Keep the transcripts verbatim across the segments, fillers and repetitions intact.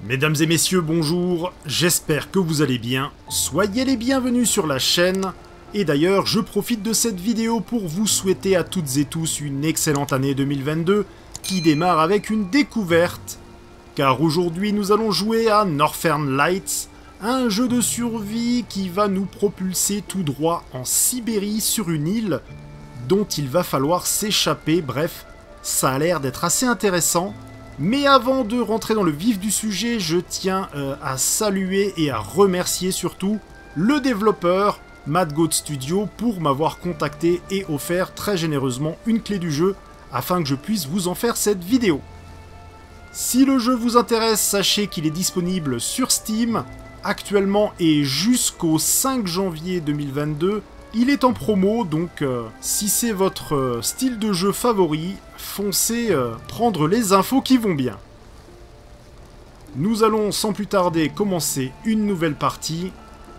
Mesdames et messieurs, bonjour, j'espère que vous allez bien, soyez les bienvenus sur la chaîne, et d'ailleurs je profite de cette vidéo pour vous souhaiter à toutes et tous une excellente année deux mille vingt-deux, qui démarre avec une découverte, car aujourd'hui nous allons jouer à Northern Lights, un jeu de survie qui va nous propulser tout droit en Sibérie sur une île, dont il va falloir s'échapper, bref, ça a l'air d'être assez intéressant. Mais avant de rentrer dans le vif du sujet, je tiens euh, à saluer et à remercier surtout le développeur Mad Goat Studio pour m'avoir contacté et offert très généreusement une clé du jeu afin que je puisse vous en faire cette vidéo. Si le jeu vous intéresse, sachez qu'il est disponible sur Steam actuellement et jusqu'au cinq janvier deux mille vingt-deux. Il est en promo, donc euh, si c'est votre euh, style de jeu favori, foncez euh, prendre les infos qui vont bien. Nous allons sans plus tarder commencer une nouvelle partie.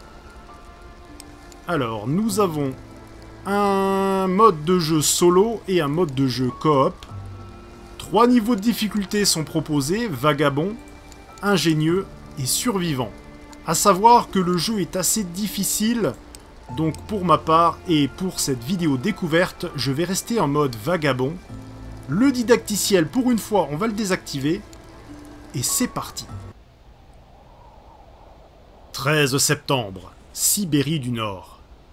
Alors, nous avons un mode de jeu solo et un mode de jeu coop. Trois niveaux de difficulté sont proposés, vagabond, ingénieux et survivant. À savoir que le jeu est assez difficile. Donc pour ma part, et pour cette vidéo découverte, je vais rester en mode vagabond. Le didacticiel, pour une fois, on va le désactiver. Et c'est parti. treize septembre, Sibérie du Nord.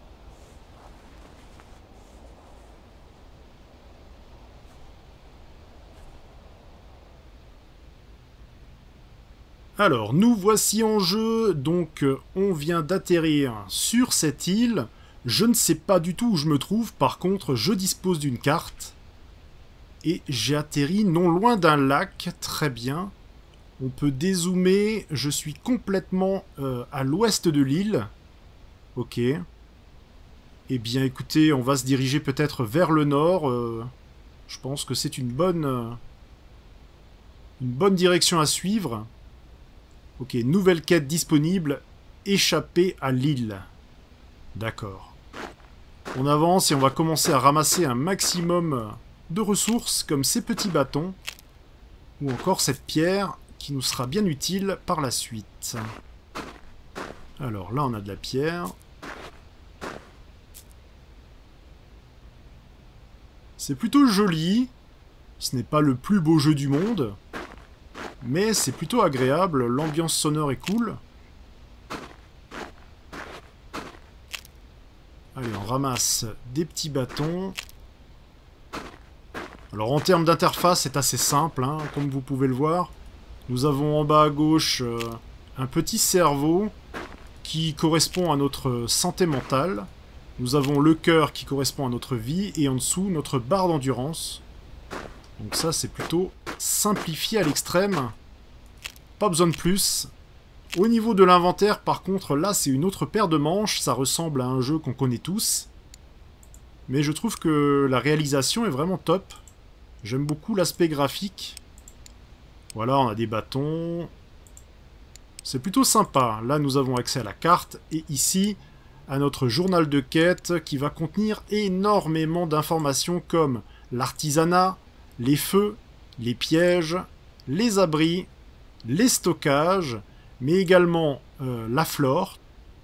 Alors, nous voici en jeu, donc euh, on vient d'atterrir sur cette île. Je ne sais pas du tout où je me trouve, par contre je dispose d'une carte. Et j'ai atterri non loin d'un lac, très bien. On peut dézoomer, je suis complètement euh, à l'ouest de l'île. Ok. Eh bien écoutez, on va se diriger peut-être vers le nord. Euh, je pense que c'est une bonne, euh, une bonne direction à suivre. Ok, nouvelle quête disponible, échapper à l'île. D'accord. On avance et on va commencer à ramasser un maximum de ressources, comme ces petits bâtons, ou encore cette pierre, qui nous sera bien utile par la suite. Alors là, on a de la pierre. C'est plutôt joli. Ce n'est pas le plus beau jeu du monde. Mais c'est plutôt agréable, l'ambiance sonore est cool. Allez, on ramasse des petits bâtons. Alors en termes d'interface, c'est assez simple, hein, comme vous pouvez le voir. Nous avons en bas à gauche euh, un petit cerveau qui correspond à notre santé mentale. Nous avons le cœur qui correspond à notre vie et en dessous notre barre d'endurance. Donc ça c'est plutôt simplifié à l'extrême. Pas besoin de plus. Au niveau de l'inventaire, par contre, là, c'est une autre paire de manches. Ça ressemble à un jeu qu'on connaît tous. Mais je trouve que la réalisation est vraiment top. J'aime beaucoup l'aspect graphique. Voilà, on a des bâtons. C'est plutôt sympa. Là, nous avons accès à la carte. Et ici, à notre journal de quête qui va contenir énormément d'informations comme l'artisanat, les feux, les pièges, les abris, les stockages, mais également euh, la flore.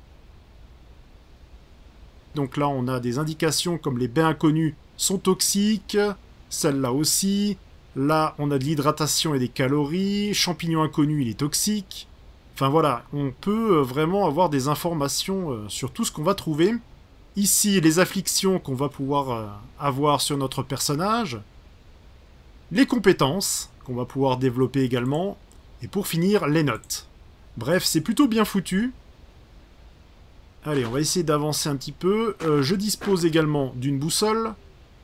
Donc là, on a des indications comme les bains inconnus sont toxiques, celle-là aussi. Là, on a de l'hydratation et des calories, champignon inconnu, il est toxique. Enfin voilà, on peut vraiment avoir des informations euh, sur tout ce qu'on va trouver. Ici, les afflictions qu'on va pouvoir euh, avoir sur notre personnage. Les compétences qu'on va pouvoir développer également. Et pour finir, les notes. Bref, c'est plutôt bien foutu. Allez, on va essayer d'avancer un petit peu. Euh, je dispose également d'une boussole.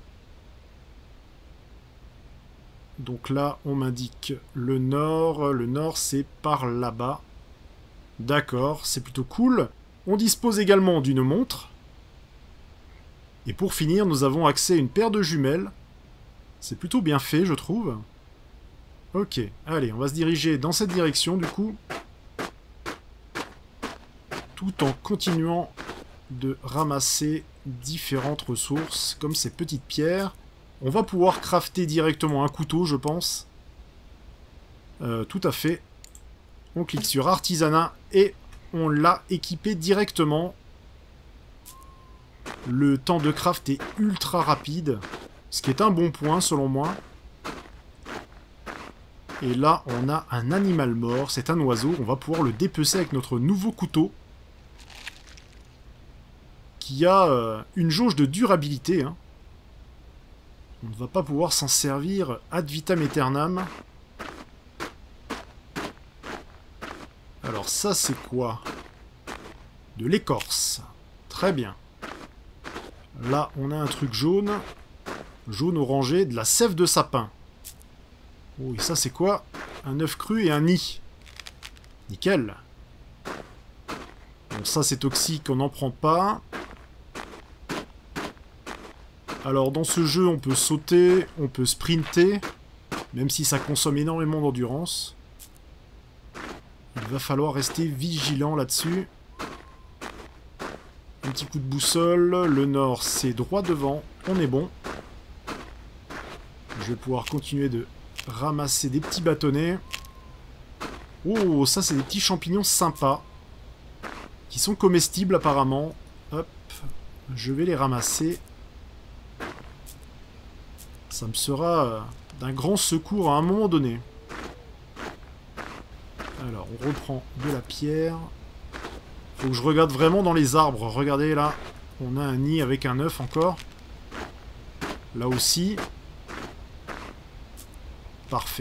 Donc là, on m'indique le nord. Le nord, c'est par là-bas. D'accord, c'est plutôt cool. On dispose également d'une montre. Et pour finir, nous avons accès à une paire de jumelles. C'est plutôt bien fait, je trouve. Ok, allez, on va se diriger dans cette direction, du coup. Tout en continuant de ramasser différentes ressources, comme ces petites pierres. On va pouvoir crafter directement un couteau, je pense. Euh, tout à fait. On clique sur artisanat et on l'a équipé directement. Le temps de craft est ultra rapide, ce qui est un bon point selon moi. Et là, on a un animal mort, c'est un oiseau. On va pouvoir le dépecer avec notre nouveau couteau. Qui a euh, une jauge de durabilité. Hein. On ne va pas pouvoir s'en servir ad vitam aeternam. Alors ça, c'est quoi? De l'écorce. Très bien. Là, on a un truc jaune. Jaune orangé, de la sève de sapin. Oh, et ça, c'est quoi? Un œuf cru et un nid. Nickel. Bon, ça, c'est toxique, on n'en prend pas. Alors, dans ce jeu, on peut sauter, on peut sprinter, même si ça consomme énormément d'endurance. Il va falloir rester vigilant là-dessus. Un petit coup de boussole. Le nord, c'est droit devant. On est bon. Je vais pouvoir continuer de ramasser des petits bâtonnets. Oh, ça, c'est des petits champignons sympas. Qui sont comestibles, apparemment. Hop. Je vais les ramasser. Ça me sera d'un grand secours à un moment donné. Alors, on reprend de la pierre. Faut que je regarde vraiment dans les arbres. Regardez là, on a un nid avec un œuf encore. Là aussi. Parfait.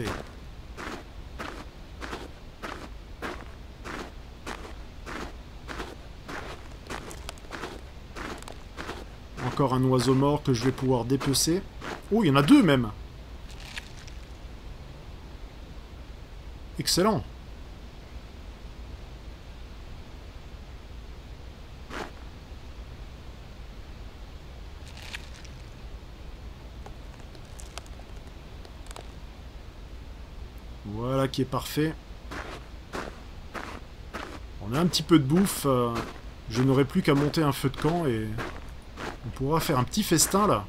Encore un oiseau mort que je vais pouvoir dépecer. Oh, il y en a deux même. Excellent. Voilà qui est parfait. On a un petit peu de bouffe. Euh, je n'aurai plus qu'à monter un feu de camp et on pourra faire un petit festin là.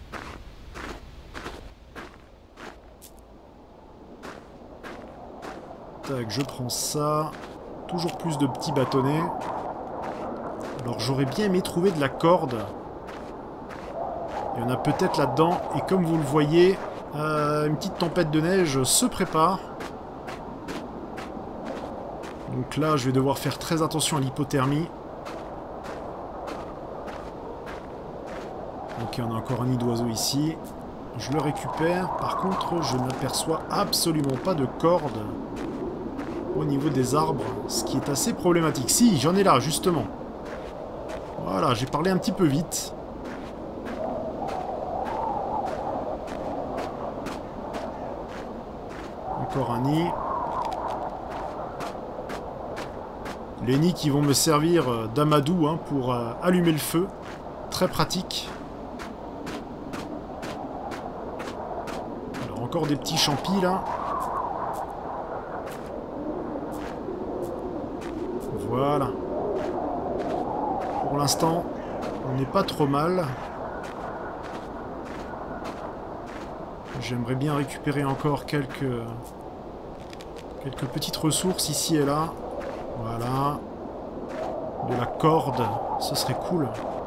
Tac, je prends ça. Toujours plus de petits bâtonnets. Alors j'aurais bien aimé trouver de la corde. Il y en a peut-être là-dedans. Et comme vous le voyez, euh, une petite tempête de neige se prépare. Donc là, je vais devoir faire très attention à l'hypothermie. Ok, on a encore un nid d'oiseau ici. Je le récupère. Par contre, je n'aperçois absolument pas de corde au niveau des arbres, ce qui est assez problématique. Si, j'en ai là, justement. Voilà, j'ai parlé un petit peu vite. Encore un nid. Les nids qui vont me servir d'amadou hein, pour euh, allumer le feu. Très pratique. Alors encore des petits champis là. Voilà. Pour l'instant, on n'est pas trop mal. J'aimerais bien récupérer encore quelques... quelques petites ressources ici et là. Voilà. De la corde, ce serait cool.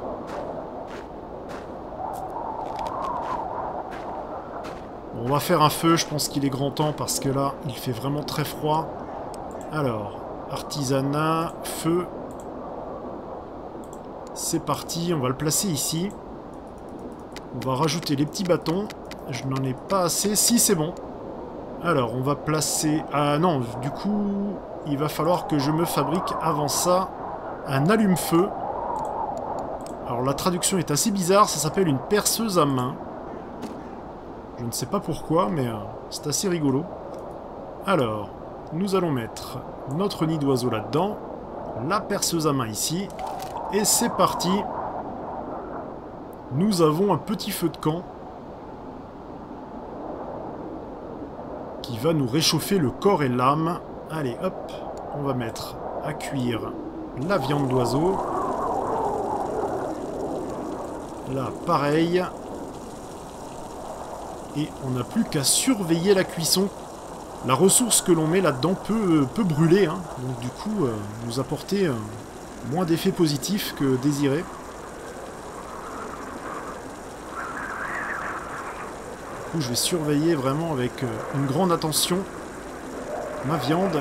Bon, on va faire un feu, je pense qu'il est grand temps parce que là, il fait vraiment très froid. Alors, artisanat, feu. C'est parti, on va le placer ici. On va rajouter les petits bâtons. Je n'en ai pas assez. Si, c'est bon. Alors, on va placer... Ah non, du coup, il va falloir que je me fabrique avant ça un allume-feu. Alors, la traduction est assez bizarre. Ça s'appelle une perceuse à main. Je ne sais pas pourquoi, mais euh, c'est assez rigolo. Alors, nous allons mettre notre nid d'oiseau là-dedans. La perceuse à main ici. Et c'est parti. Nous avons un petit feu de camp qui va nous réchauffer le corps et l'âme. Allez, hop, on va mettre à cuire la viande d'oiseau. Là, pareil. Et on n'a plus qu'à surveiller la cuisson. la ressource que l'on met là-dedans peut, peut brûler, hein, donc du coup euh, nous apporter euh, moins d'effets positifs que désirés. Du coup je vais surveiller vraiment avec euh, une grande attention ma viande.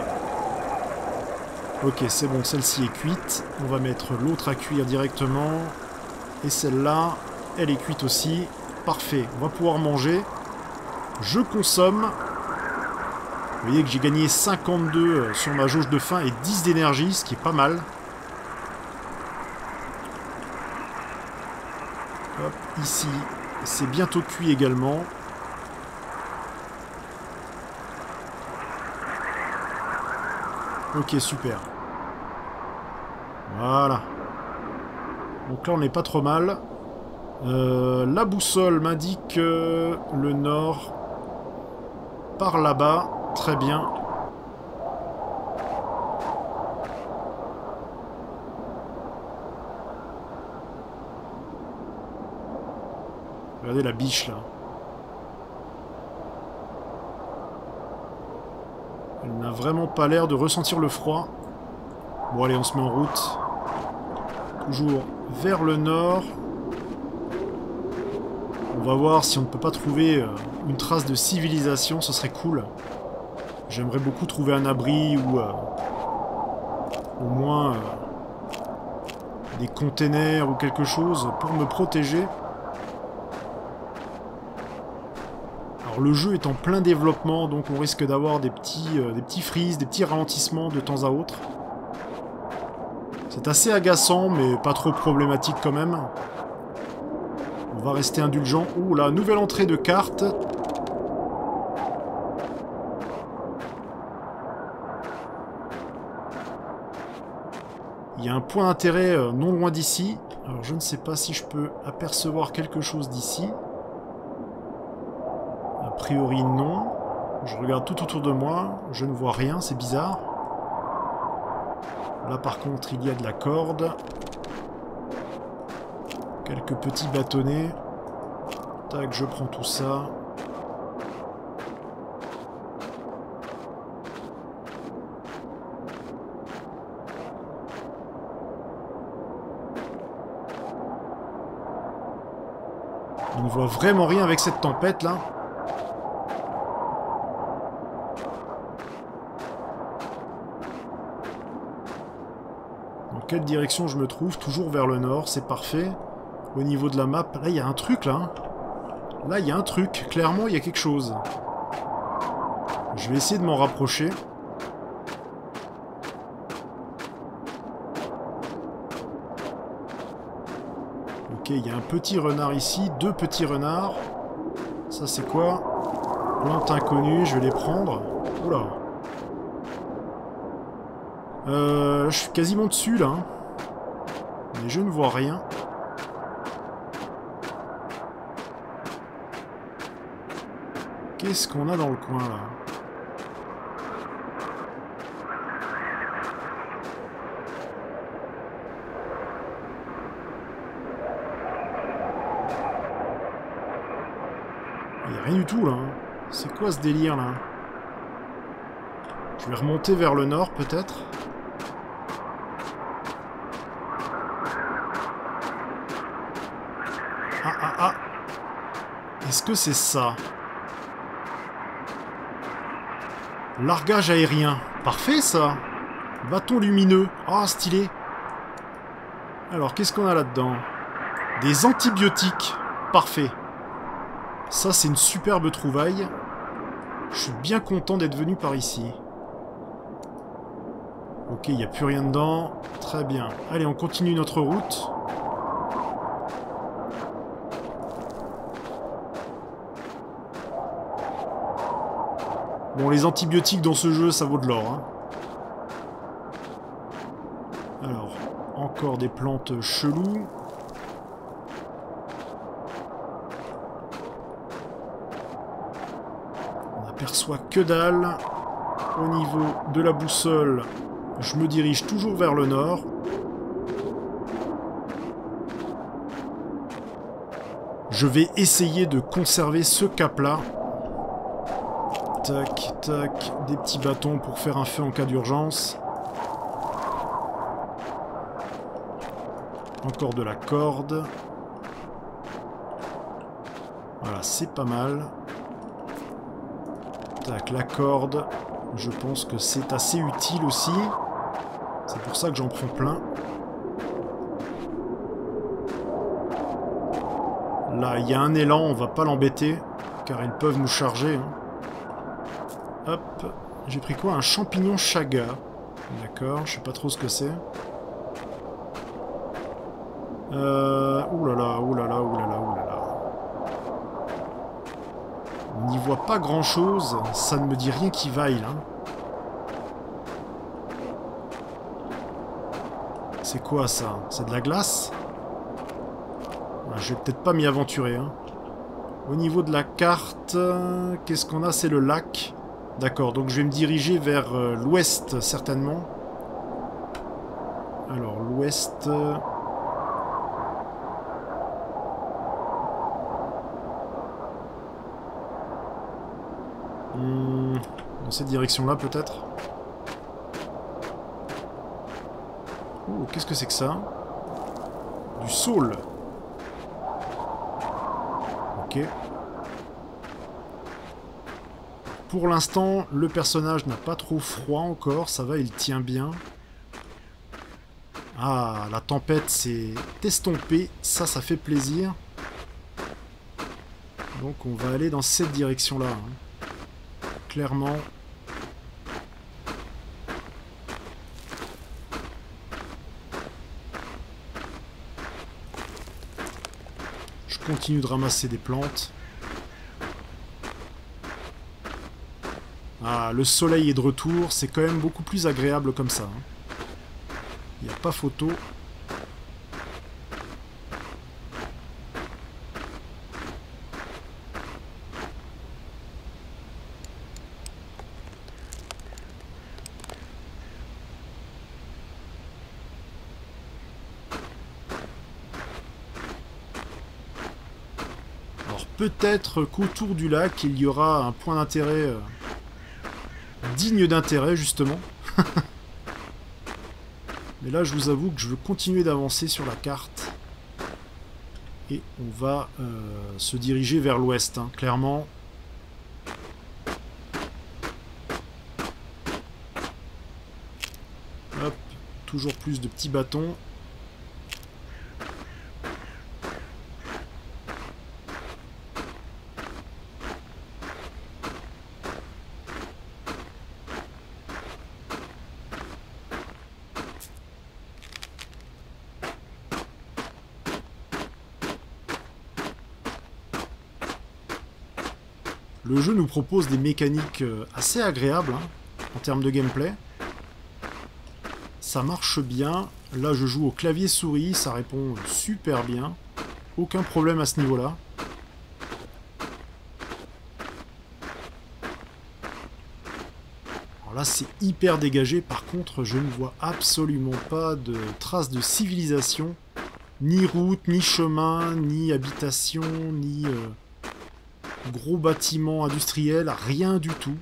Ok, c'est bon, celle-ci est cuite. On va mettre l'autre à cuire directement. Et celle-là, elle est cuite aussi. Parfait, on va pouvoir manger. Je consomme. Vous voyez que j'ai gagné cinquante-deux sur ma jauge de faim et dix d'énergie, ce qui est pas mal. Hop, ici, c'est bientôt cuit également. Ok, super. Voilà. Donc là, on n'est pas trop mal. Euh, la boussole m'indique euh, le nord par là-bas. Très bien. Regardez la biche là. Elle n'a vraiment pas l'air de ressentir le froid. Bon allez, on se met en route. Toujours vers le nord. On va voir si on ne peut pas trouver une trace de civilisation, ce serait cool. J'aimerais beaucoup trouver un abri ou euh, au moins euh, des containers ou quelque chose pour me protéger. Alors le jeu est en plein développement, donc on risque d'avoir des petits, euh, des petits freezes, des petits ralentissements de temps à autre. C'est assez agaçant, mais pas trop problématique quand même. On va rester indulgent. Ouh là, nouvelle entrée de carte. Il y a un point d'intérêt euh, non loin d'ici. Alors je ne sais pas si je peux apercevoir quelque chose d'ici. A priori non. Je regarde tout autour de moi. Je ne vois rien, c'est bizarre. Là par contre il y a de la corde. Quelques petits bâtonnets. Tac, je prends tout ça. On ne voit vraiment rien avec cette tempête là. Dans quelle direction je me trouve? Toujours vers le nord, c'est parfait. Au niveau de la map, là il y a un truc là. Là il y a un truc, clairement il y a quelque chose. Je vais essayer de m'en rapprocher. Ok, il y a un petit renard ici, deux petits renards. Ça c'est quoi? Plante inconnue, je vais les prendre. Oula. Euh, je suis quasiment dessus là. Mais je ne vois rien. Qu'est-ce qu'on a dans le coin là? Il n'y a rien du tout là. C'est quoi ce délire là? Je vais remonter vers le nord peut-être. Ah ah ah! Est-ce que c'est ça? Largage aérien. Parfait ça. Bâton lumineux. Ah, oh, stylé. Alors, qu'est-ce qu'on a là-dedans? Des antibiotiques. Parfait. Ça, c'est une superbe trouvaille. Je suis bien content d'être venu par ici. Ok, il n'y a plus rien dedans. Très bien. Allez, on continue notre route. Bon, les antibiotiques dans ce jeu, ça vaut de l'or. Hein. Alors, encore des plantes cheloues. On n'aperçoit que dalle. Au niveau de la boussole, je me dirige toujours vers le nord. Je vais essayer de conserver ce cap-là. tac, tac. Des petits bâtons pour faire un feu en cas d'urgence. Encore de la corde. Voilà, c'est pas mal. Tac, la corde. Je pense que c'est assez utile aussi. C'est pour ça que j'en prends plein. Là, il y a un élan, on va pas l'embêter, car ils peuvent nous charger. Hein. Hop, j'ai pris quoi? Un champignon chaga. D'accord, je sais pas trop ce que c'est. Euh... Oulala, oulala, oulala, oulala. On n'y voit pas grand chose, ça ne me dit rien qui vaille là. C'est quoi ça? C'est de la glace? Je vais peut-être pas m'y aventurer. Hein. Au niveau de la carte, euh, qu'est-ce qu'on a? C'est le lac. D'accord, donc je vais me diriger vers euh, l'ouest, certainement. Alors, l'ouest... Euh... Hmm, dans cette direction-là, peut-être. Oh, qu'est-ce que c'est que ça? Du saule. Ok. Pour l'instant, le personnage n'a pas trop froid encore, ça va, il tient bien. Ah, la tempête s'est estompée, ça, ça fait plaisir. Donc on va aller dans cette direction-là. Hein. Clairement. Je continue de ramasser des plantes. Ah, le soleil est de retour, c'est quand même beaucoup plus agréable comme ça. Il n'y a pas photo. Alors peut-être qu'autour du lac, il y aura un point d'intérêt... Euh, digne d'intérêt, justement. Mais là, je vous avoue que je veux continuer d'avancer sur la carte. Et on va euh, se diriger vers l'ouest, hein, clairement. Hop, toujours plus de petits bâtons. Le jeu nous propose des mécaniques assez agréables hein, en termes de gameplay. Ça marche bien. Là, je joue au clavier souris, ça répond super bien. Aucun problème à ce niveau-là. Alors là, c'est hyper dégagé. Par contre, je ne vois absolument pas de traces de civilisation. Ni route, ni chemin, ni habitation, ni... Euh... gros bâtiments industriels, rien du tout.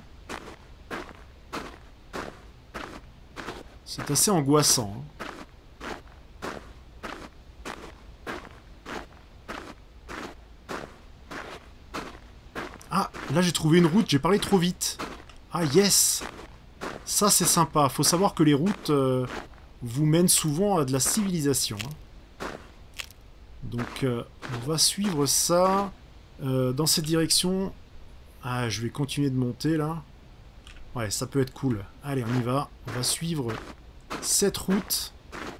C'est assez angoissant. Hein. Ah, là j'ai trouvé une route, j'ai parlé trop vite. Ah yes! Ça c'est sympa. Faut savoir que les routes euh, vous mènent souvent à de la civilisation. Hein. Donc euh, on va suivre ça... Euh, dans cette direction... Ah, je vais continuer de monter, là. Ouais, ça peut être cool. Allez, on y va. On va suivre cette route.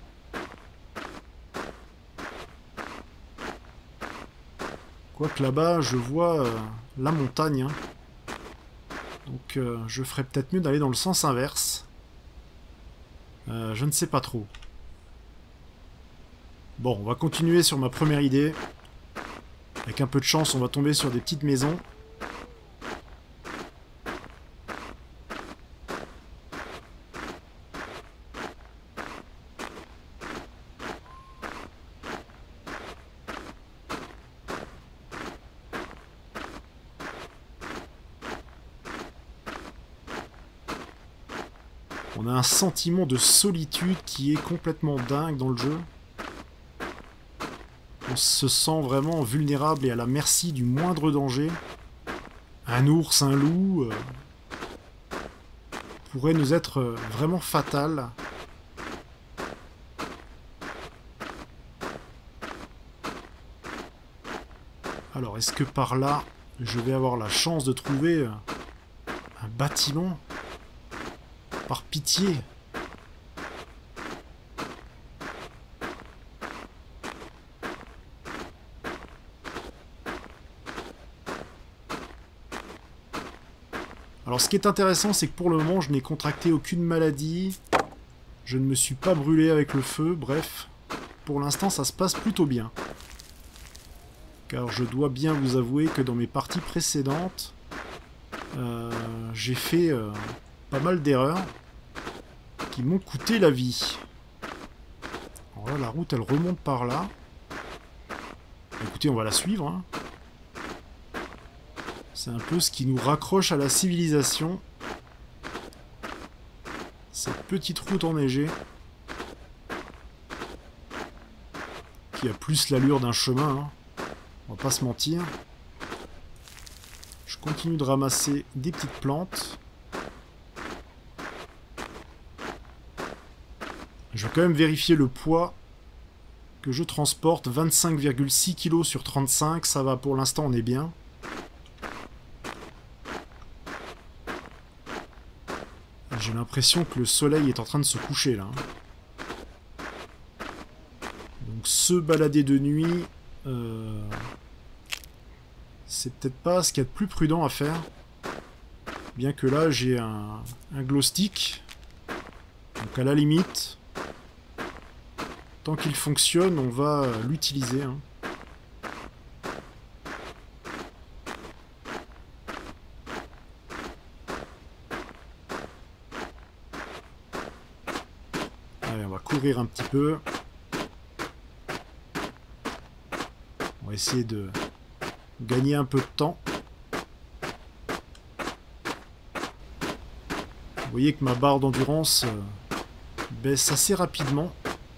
Quoique là-bas, je vois euh, la montagne. Hein. Donc, euh, je ferais peut-être mieux d'aller dans le sens inverse. Euh, je ne sais pas trop. Bon, on va continuer sur ma première idée. Avec un peu de chance, on va tomber sur des petites maisons. On a un sentiment de solitude qui est complètement dingue dans le jeu. On se sent vraiment vulnérable et à la merci du moindre danger. Un ours, un loup... Euh, pourrait nous être euh, vraiment fatal. Alors, est-ce que par là, je vais avoir la chance de trouver euh, un bâtiment? Par pitié. Alors ce qui est intéressant, c'est que pour le moment, je n'ai contracté aucune maladie. Je ne me suis pas brûlé avec le feu, bref. Pour l'instant, ça se passe plutôt bien. Car je dois bien vous avouer que dans mes parties précédentes, euh, j'ai fait euh, pas mal d'erreurs qui m'ont coûté la vie. Alors là, la route, elle remonte par là. Écoutez, on va la suivre, hein. C'est un peu ce qui nous raccroche à la civilisation. Cette petite route enneigée. Qui a plus l'allure d'un chemin, hein. On va pas se mentir. Je continue de ramasser des petites plantes. Je vais quand même vérifier le poids que je transporte. vingt-cinq virgule six kilos sur trente-cinq. Ça va, pour l'instant, on est bien. J'ai l'impression que le soleil est en train de se coucher, là. Donc, se balader de nuit, euh, c'est peut-être pas ce qu'il y a de plus prudent à faire. Bien que là, j'ai un, un glow stick. Donc, à la limite, tant qu'il fonctionne, on va l'utiliser, hein. Courir un petit peu. On va essayer de gagner un peu de temps. Vous voyez que ma barre d'endurance euh, baisse assez rapidement.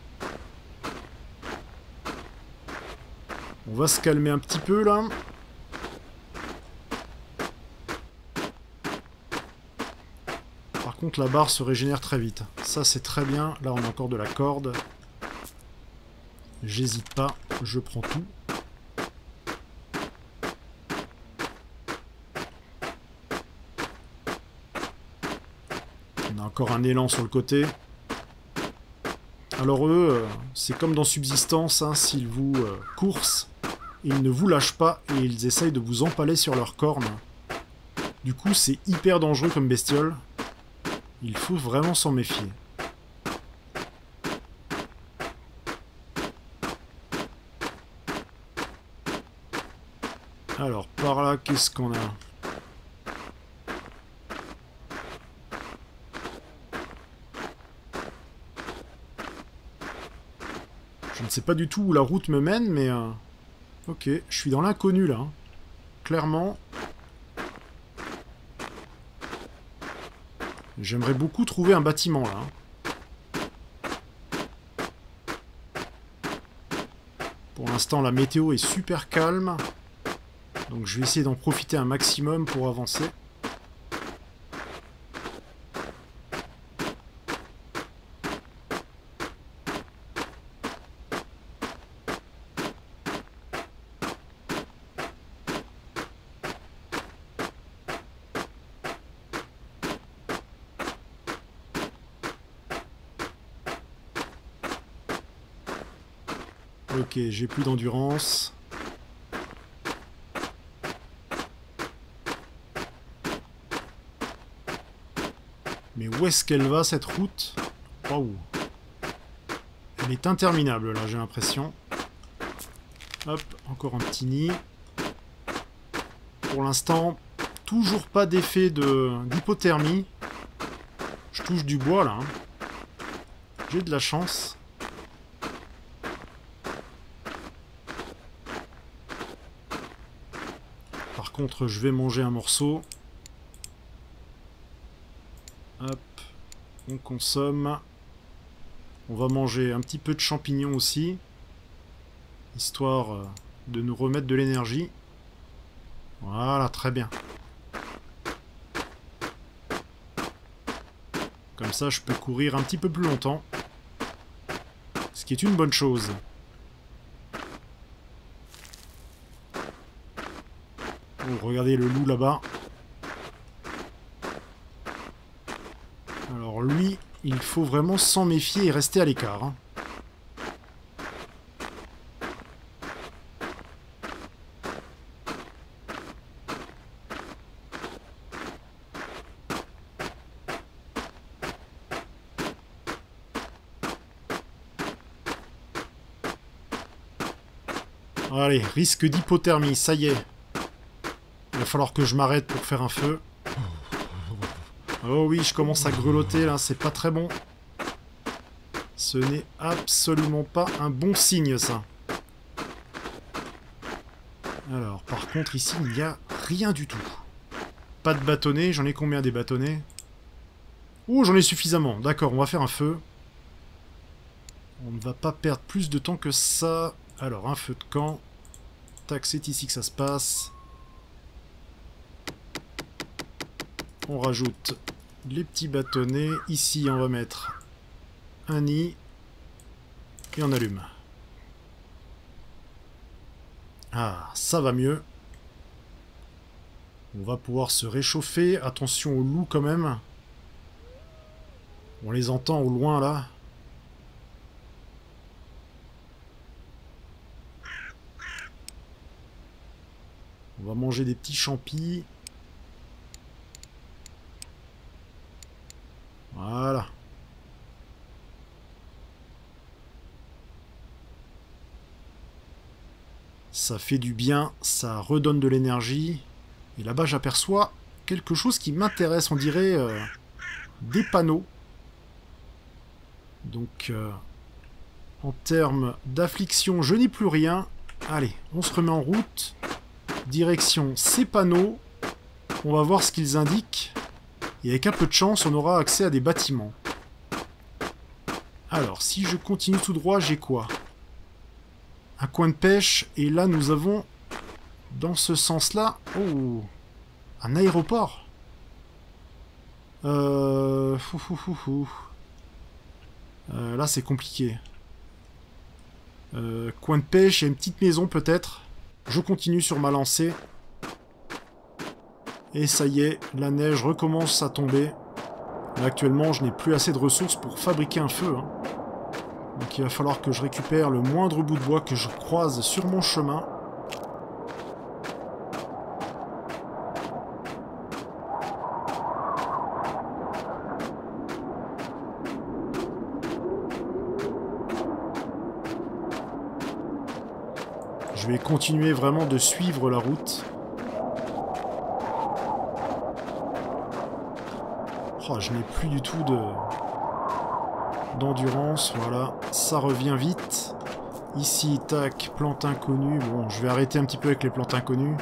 On va se calmer un petit peu là. Par contre, la barre se régénère très vite. Ça, c'est très bien. Là, on a encore de la corde. J'hésite pas. Je prends tout. On a encore un élan sur le côté. Alors eux, c'est comme dans Subsistance, hein, s'ils vous euh, coursent, ils ne vous lâchent pas et ils essayent de vous empaler sur leurs cornes. Du coup, c'est hyper dangereux comme bestiole. Il faut vraiment s'en méfier. Alors, par là, qu'est-ce qu'on a? Je ne sais pas du tout où la route me mène, mais... Euh... Ok, je suis dans l'inconnu, là. Clairement. J'aimerais beaucoup trouver un bâtiment, là. Pour l'instant, la météo est super calme. Donc je vais essayer d'en profiter un maximum pour avancer. Ok, j'ai plus d'endurance. Mais où est-ce qu'elle va, cette route? Waouh. Elle est interminable, là, j'ai l'impression. Hop, encore un petit nid. Pour l'instant, toujours pas d'effet d'hypothermie. Je touche du bois, là. Hein. J'ai de la chance. Par contre, je vais manger un morceau. Hop. On consomme. On va manger un petit peu de champignons aussi. Histoire de nous remettre de l'énergie. Voilà, très bien. Comme ça, je peux courir un petit peu plus longtemps. Ce qui est une bonne chose. Oh, regardez le loup là-bas. Alors lui, il faut vraiment s'en méfier et rester à l'écart. Hein. Allez, risque d'hypothermie, ça y est. Il va falloir que je m'arrête pour faire un feu. Oh oui, je commence à grelotter là, c'est pas très bon. Ce n'est absolument pas un bon signe ça. Alors, par contre ici, il n'y a rien du tout. Pas de bâtonnets, j'en ai combien des bâtonnets? Oh, j'en ai suffisamment, d'accord, on va faire un feu. On ne va pas perdre plus de temps que ça. Alors, un feu de camp. Tac, c'est ici que ça se passe. On rajoute les petits bâtonnets. Ici, on va mettre un nid. Et on allume. Ah, ça va mieux. On va pouvoir se réchauffer. Attention aux loups quand même. On les entend au loin là. On va manger des petits champis. Voilà. Ça fait du bien, ça redonne de l'énergie. Et là-bas, j'aperçois quelque chose qui m'intéresse. On dirait euh, des panneaux. Donc, euh, en termes d'affliction, je n'ai plus rien. Allez, on se remet en route. Direction ces panneaux. On va voir ce qu'ils indiquent. Et avec un peu de chance, on aura accès à des bâtiments. Alors, si je continue tout droit, j'ai quoi? Un coin de pêche. Et là, nous avons, dans ce sens-là, oh, un aéroport. Euh, fou, fou, fou, fou. Euh, là, c'est compliqué. Euh, coin de pêche et une petite maison, peut-être. Je continue sur ma lancée. Et ça y est, la neige recommence à tomber. Là, actuellement, je n'ai plus assez de ressources pour fabriquer un feu. Hein. Donc il va falloir que je récupère le moindre bout de bois que je croise sur mon chemin. Je vais continuer vraiment de suivre la route. Oh, je n'ai plus du tout de d'endurance, voilà, ça revient vite. Ici, tac, plante inconnue. Bon, je vais arrêter un petit peu avec les plantes inconnues.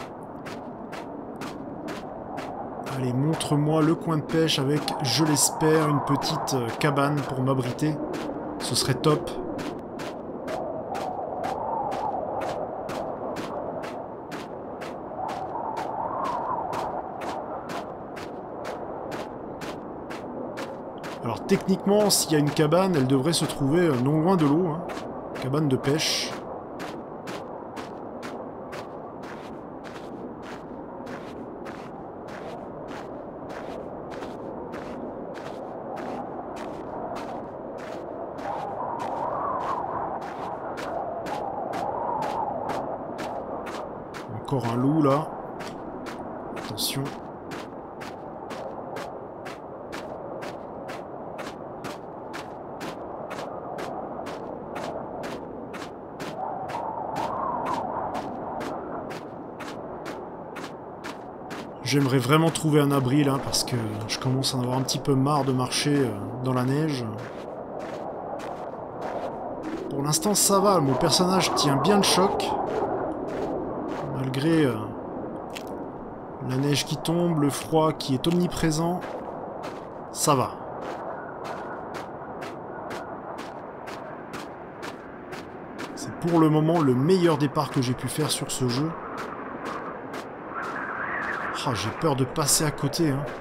Allez, montre-moi le coin de pêche avec, je l'espère, une petite cabane pour m'abriter. Ce serait top. Alors techniquement, s'il y a une cabane, elle devrait se trouver non loin de l'eau. Hein. Cabane de pêche. Encore un loup là. Attention. J'aimerais vraiment trouver un abri là, parce que je commence à en avoir un petit peu marre de marcher dans la neige. Pour l'instant ça va, mon personnage tient bien le choc. Malgré euh, la neige qui tombe, le froid qui est omniprésent, ça va. pour le moment le meilleur départ que j'ai pu faire sur ce jeu. Oh, j'ai peur de passer à côté. Hein.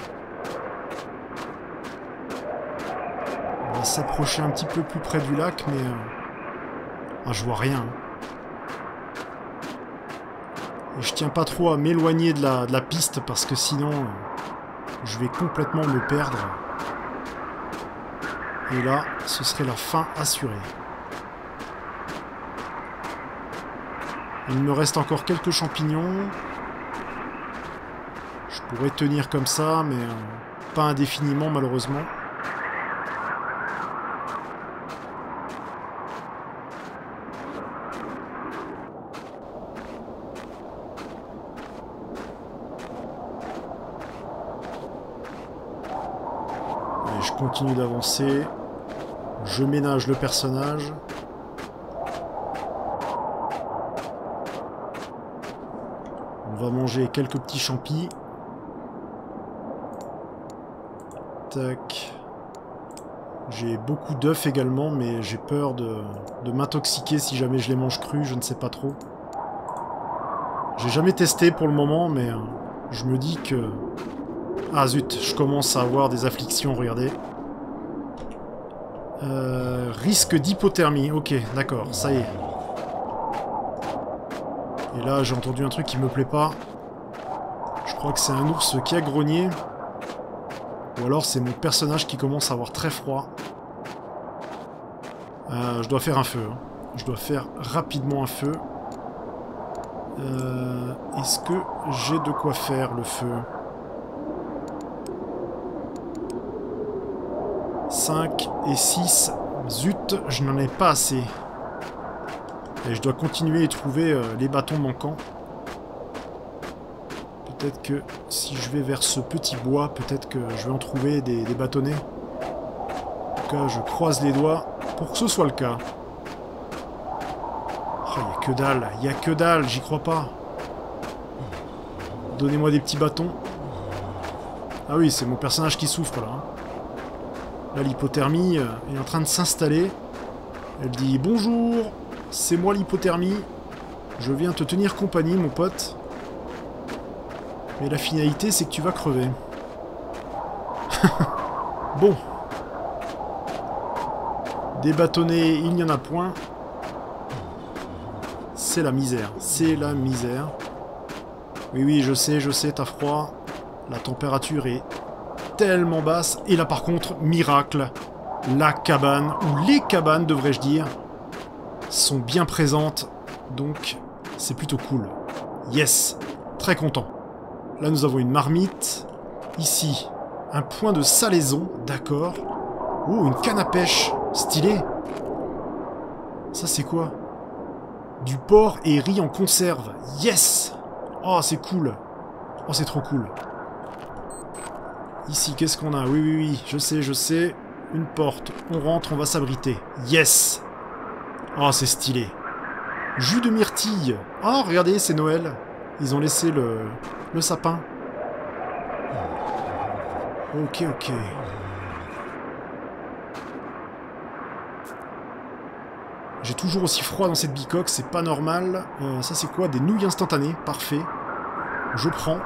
On va s'approcher un petit peu plus près du lac, mais... Euh... Ah, je vois rien. Et je tiens pas trop à m'éloigner de la, de la piste, parce que sinon, euh, je vais complètement me perdre. Et là, ce serait la fin assurée. Il me reste encore quelques champignons. Je pourrais tenir comme ça, mais euh, pas indéfiniment malheureusement. Et je continue d'avancer. Je ménage le personnage. On va manger quelques petits champis. Tac. J'ai beaucoup d'œufs également, mais j'ai peur de, de m'intoxiquer si jamais je les mange crus, je ne sais pas trop. J'ai jamais testé pour le moment, mais je me dis que... Ah zut, je commence à avoir des afflictions, regardez. Euh, risque d'hypothermie, ok, d'accord, ça y est. Et là, j'ai entendu un truc qui me plaît pas. Je crois que c'est un ours qui a grogné. Ou alors c'est mon personnage qui commence à avoir très froid. Euh, je dois faire un feu. Hein. Je dois faire rapidement un feu. Euh, Est-ce que j'ai de quoi faire le feu? cinq et six. Zut, je n'en ai pas assez. Et je dois continuer et trouver euh, les bâtons manquants. Peut-être que si je vais vers ce petit bois, peut-être que je vais en trouver des, des bâtonnets. En tout cas, je croise les doigts pour que ce soit le cas. Oh, il n'y a que dalle, il n'y a que dalle, j'y crois pas. Donnez-moi des petits bâtons. Ah oui, c'est mon personnage qui souffre là. Là, l'hypothermie est en train de s'installer. Elle dit « Bonjour, c'est moi l'hypothermie. Je viens te tenir compagnie, mon pote. Mais la finalité, c'est que tu vas crever. » Bon. Des bâtonnets, il n'y en a point. C'est la misère. C'est la misère. Oui, oui, je sais, je sais, t'as froid. La température est tellement basse. Et là, par contre, miracle. La cabane, ou les cabanes, devrais-je dire, sont bien présentes. Donc, c'est plutôt cool. Yes. Très content. Là, nous avons une marmite. Ici, un point de salaison. D'accord. Oh, une canne à pêche. Stylé. Ça, c'est quoi? Du porc et riz en conserve. Yes. Oh, c'est cool. Oh, c'est trop cool. Ici, qu'est-ce qu'on a? Oui, oui, oui. Je sais, je sais. Une porte. On rentre, on va s'abriter. Yes. Oh, c'est stylé. Jus de myrtille. Oh, regardez, c'est Noël. Ils ont laissé le, le sapin. Ok, ok. J'ai toujours aussi froid dans cette bicoque, c'est pas normal. Euh, ça, c'est quoi? Des nouilles instantanées. Parfait. Je prends.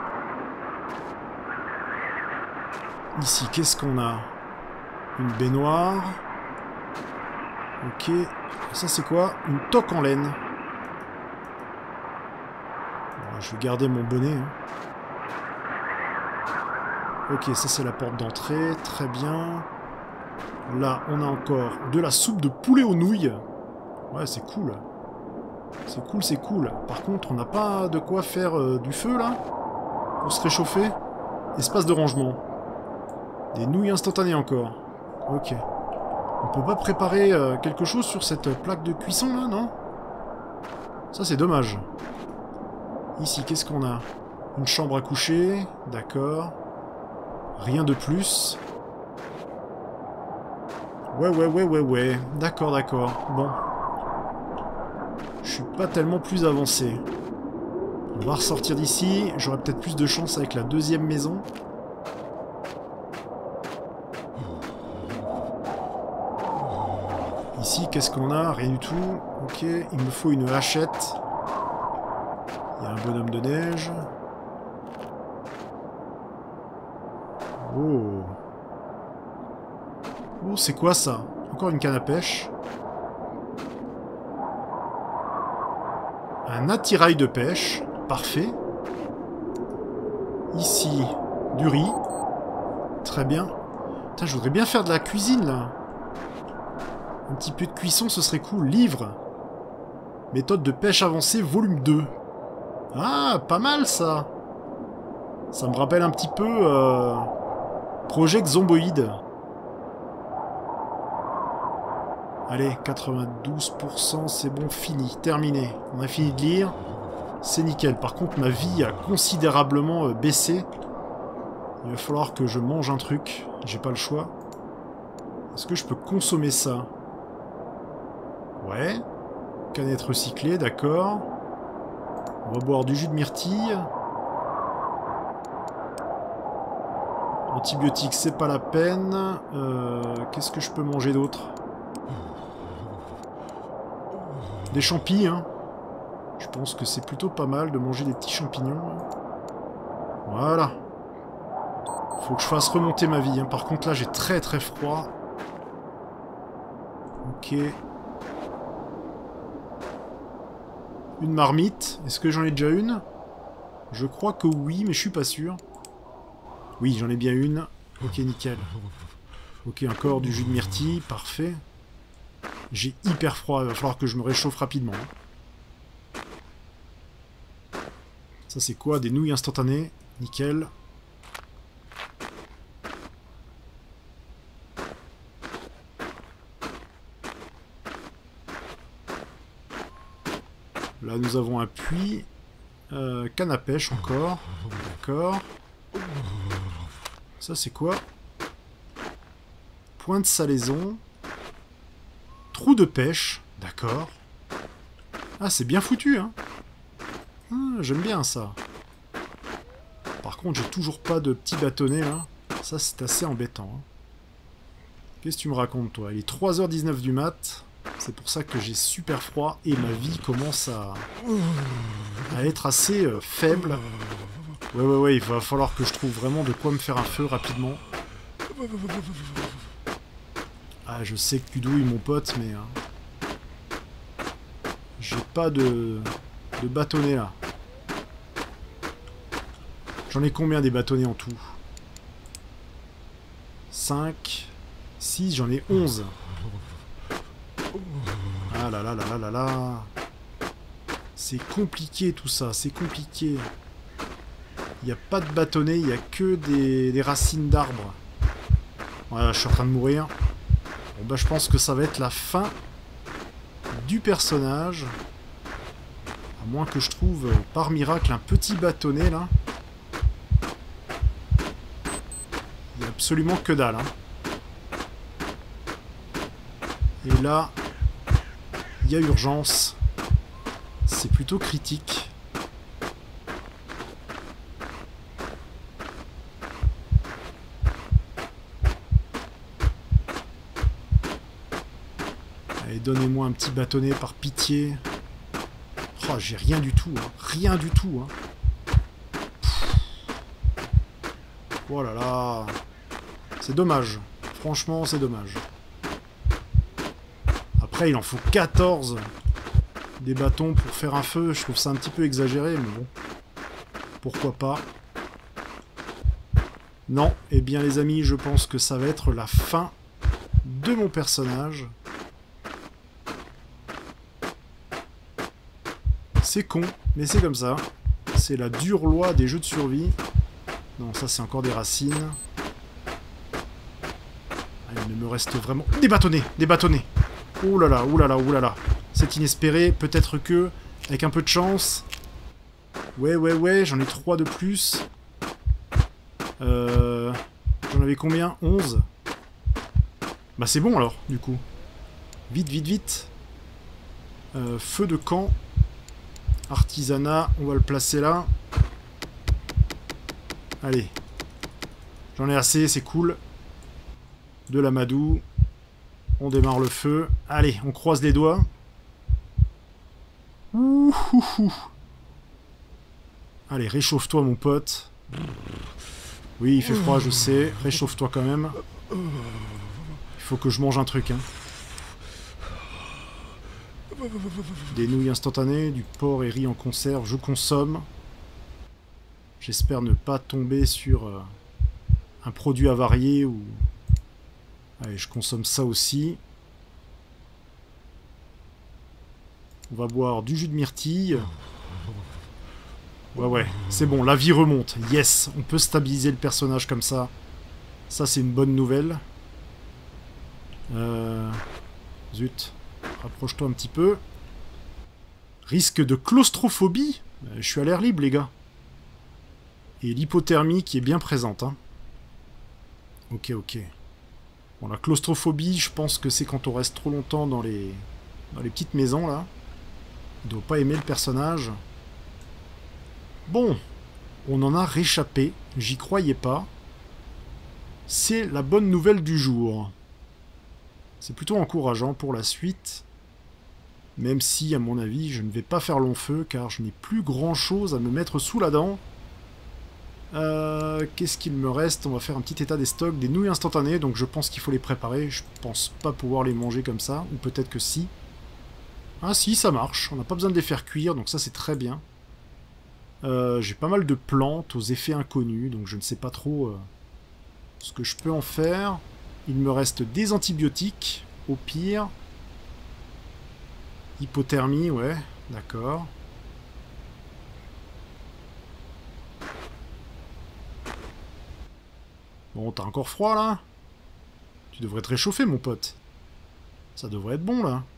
Ici, qu'est-ce qu'on a? Une baignoire. Ok. Ça, c'est quoi? Une toque en laine. Bon, je vais garder mon bonnet. Hein. Ok, ça, c'est la porte d'entrée. Très bien. Là, on a encore de la soupe de poulet aux nouilles. Ouais, c'est cool. C'est cool, c'est cool. Par contre, on n'a pas de quoi faire euh, du feu, là? Pour se réchauffer? Espace de rangement. Des nouilles instantanées encore. Ok. On peut pas préparer euh, quelque chose sur cette plaque de cuisson, là, non? Ça, c'est dommage. Ici, qu'est-ce qu'on a? Une chambre à coucher. D'accord. Rien de plus. Ouais, ouais, ouais, ouais, ouais. D'accord, d'accord. Bon. Je suis pas tellement plus avancé. On va ressortir d'ici. J'aurai peut-être plus de chance avec la deuxième maison. Ici, qu'est-ce qu'on a? Rien du tout. Ok, il me faut une hachette. Il y a un bonhomme de neige. Oh. Oh, c'est quoi ça? Encore une canne à pêche. Un attirail de pêche. Parfait. Ici, du riz. Très bien. Putain, je voudrais bien faire de la cuisine, là. Un petit peu de cuisson, ce serait cool. Livre. Méthode de pêche avancée, volume deux. Ah, pas mal, ça. Ça me rappelle un petit peu... Euh, Project Zomboid. Allez, quatre-vingt-douze pour cent, c'est bon, fini, terminé. On a fini de lire. C'est nickel. Par contre, ma vie a considérablement euh, baissé. Il va falloir que je mange un truc. J'ai pas le choix. Est-ce que je peux consommer ça? Ouais. Canette recyclée, d'accord. On va boire du jus de myrtille. Antibiotiques, c'est pas la peine. Euh, Qu'est-ce que je peux manger d'autre? Des champis, hein. Je pense que c'est plutôt pas mal de manger des petits champignons. Voilà. Faut que je fasse remonter ma vie, hein. Par contre, là, j'ai très très froid. Ok. Une marmite. Est-ce que j'en ai déjà une? Je crois que oui, mais je suis pas sûr. Oui, j'en ai bien une. Ok, nickel. Ok, encore du jus de myrtille. Parfait. J'ai hyper froid. Il va falloir que je me réchauffe rapidement. Ça, c'est quoi? Des nouilles instantanées. Nickel. Là, nous avons un puits. Euh, canne à pêche encore. D'accord. Ça, c'est quoi? Point de salaison. Trou de pêche. D'accord. Ah, c'est bien foutu, hein. Ah, j'aime bien ça. Par contre, j'ai toujours pas de petit bâtonnet, là. Ça, c'est assez embêtant. Hein. Qu'est-ce que tu me racontes, toi? Il est trois heures dix-neuf du mat. C'est pour ça que j'ai super froid et ma vie commence à, à être assez euh, faible. Ouais, ouais, ouais, il va falloir que je trouve vraiment de quoi me faire un feu rapidement. Ah, je sais que Kudouille, mon pote, mais... Hein, j'ai pas de, de bâtonnet, là. J'en ai combien des bâtonnets en tout? cinq, six, j'en ai onze. Ah là là là là là là. C'est compliqué tout ça, c'est compliqué. Il n'y a pas de bâtonnet, il n'y a que des, des racines d'arbres. Voilà, je suis en train de mourir. Bon bah je pense que ça va être la fin du personnage. À moins que je trouve par miracle un petit bâtonnet là. Il n'y a absolument que dalle. Hein. Et là, il y a urgence. C'est plutôt critique. Allez, donnez-moi un petit bâtonnet par pitié. Oh, j'ai rien du tout. Hein. Rien du tout. Hein. Oh là là. C'est dommage. Franchement, c'est dommage. Après, il en faut quatorze des bâtons pour faire un feu. Je trouve ça un petit peu exagéré, mais bon. Pourquoi pas. Non, eh bien les amis, je pense que ça va être la fin de mon personnage. C'est con, mais c'est comme ça. C'est la dure loi des jeux de survie. Non, ça c'est encore des racines. Ah, il ne me reste vraiment... Des bâtonnets, des bâtonnets. Ouh là là, ouh là là, ouh là là. C'est inespéré, peut-être que, avec un peu de chance... Ouais, ouais, ouais, j'en ai trois de plus. Euh... J'en avais combien? onze. Bah c'est bon alors, du coup. Vite, vite, vite. Euh, feu de camp. Artisanat, on va le placer là. Allez. J'en ai assez, c'est cool. De l'amadou. On démarre le feu. Allez, on croise les doigts. Ouh, ouh, ouh. Allez, réchauffe-toi mon pote. Oui, il fait froid, je sais. Réchauffe-toi quand même. Il faut que je mange un truc, hein. Des nouilles instantanées, du porc et riz en conserve, je consomme. J'espère ne pas tomber sur euh, un produit avarié ou... Allez, je consomme ça aussi. On va boire du jus de myrtille. Ouais, ouais, c'est bon, la vie remonte. Yes, on peut stabiliser le personnage comme ça. Ça, c'est une bonne nouvelle. Euh... Zut. Rapproche-toi un petit peu. Risque de claustrophobie. Je suis à l'air libre, les gars. Et l'hypothermie qui est bien présente. Hein. Ok, ok. Bon, la claustrophobie, je pense que c'est quand on reste trop longtemps dans les, dans les petites maisons, là. Il doit pas aimer le personnage. Bon, on en a réchappé. J'y croyais pas. C'est la bonne nouvelle du jour. C'est plutôt encourageant pour la suite. Même si, à mon avis, je ne vais pas faire long feu, car je n'ai plus grand-chose à me mettre sous la dent. Euh, Qu'est-ce qu'il me reste? On va faire un petit état des stocks, des nouilles instantanées, donc je pense qu'il faut les préparer. Je pense pas pouvoir les manger comme ça, ou peut-être que si. Ah si, ça marche. On n'a pas besoin de les faire cuire, donc ça c'est très bien. Euh, J'ai pas mal de plantes aux effets inconnus, donc je ne sais pas trop euh, ce que je peux en faire. Il me reste des antibiotiques, au pire. Hypothermie, ouais, d'accord. Bon, t'as encore froid, là? Tu devrais te réchauffer, mon pote. Ça devrait être bon, là.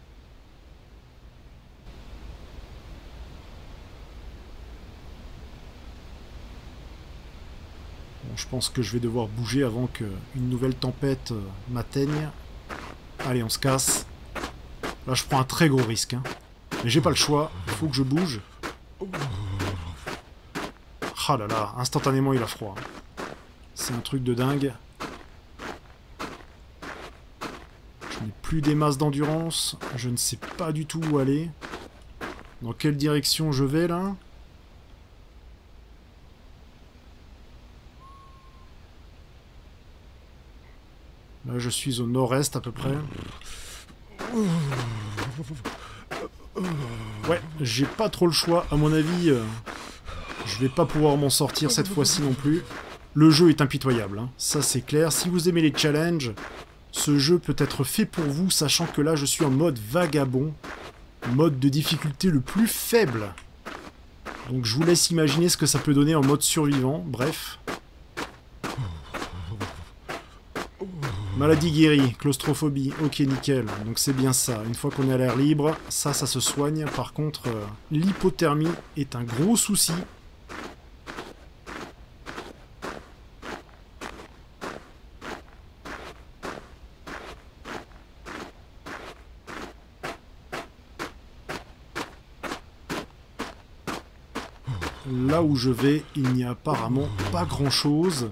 Bon, je pense que je vais devoir bouger avant qu'une nouvelle tempête euh, m'atteigne. Allez, on se casse. Là, je prends un très gros risque. Hein. Mais j'ai pas le choix. Il faut que je bouge. Ah là là, instantanément, il a froid. C'est un truc de dingue. Je n'ai plus des masses d'endurance. Je ne sais pas du tout où aller. Dans quelle direction je vais, là? Là, je suis au nord-est, à peu près. Ouais, j'ai pas trop le choix. À mon avis, euh, je vais pas pouvoir m'en sortir cette fois-ci non plus. Le jeu est impitoyable, hein. Ça c'est clair. Si vous aimez les challenges, ce jeu peut être fait pour vous, sachant que là je suis en mode vagabond. Mode de difficulté le plus faible. Donc je vous laisse imaginer ce que ça peut donner en mode survivant. Bref. Maladie guérie, claustrophobie, ok nickel, donc c'est bien ça, une fois qu'on est à l'air libre, ça, ça se soigne, par contre, euh, l'hypothermie est un gros souci. Là où je vais, il n'y a apparemment pas grand-chose.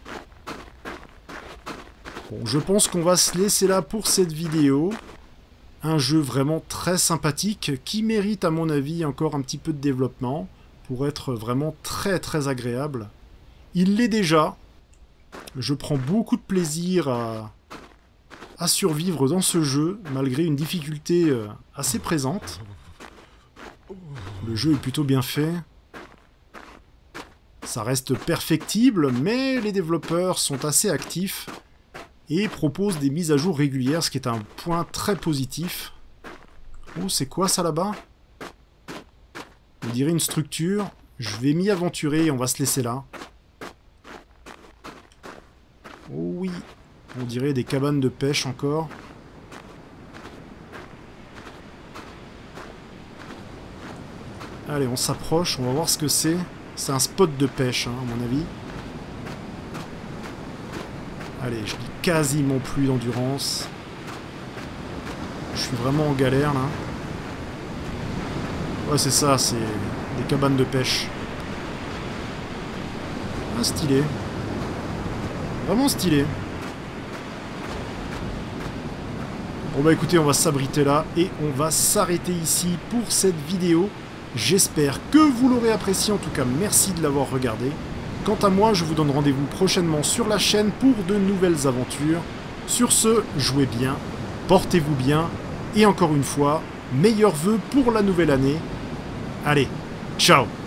Bon, je pense qu'on va se laisser là pour cette vidéo. Un jeu vraiment très sympathique qui mérite à mon avis encore un petit peu de développement pour être vraiment très très agréable. Il l'est déjà. Je prends beaucoup de plaisir à, à survivre dans ce jeu malgré une difficulté assez présente. Le jeu est plutôt bien fait. Ça reste perfectible, mais les développeurs sont assez actifs et propose des mises à jour régulières, ce qui est un point très positif. Oh, c'est quoi ça là-bas? On dirait une structure. Je vais m'y aventurer et on va se laisser là. Oh oui, on dirait des cabanes de pêche encore. Allez, on s'approche, on va voir ce que c'est. C'est un spot de pêche, hein, à mon avis. Allez, je n'ai quasiment plus d'endurance. Je suis vraiment en galère, là. Ouais, c'est ça, c'est des cabanes de pêche. Ah, stylé. Vraiment stylé. Bon bah écoutez, on va s'abriter là et on va s'arrêter ici pour cette vidéo. J'espère que vous l'aurez apprécié, en tout cas merci de l'avoir regardé. Quant à moi, je vous donne rendez-vous prochainement sur la chaîne pour de nouvelles aventures. Sur ce, jouez bien, portez-vous bien, et encore une fois, meilleurs vœux pour la nouvelle année. Allez, ciao!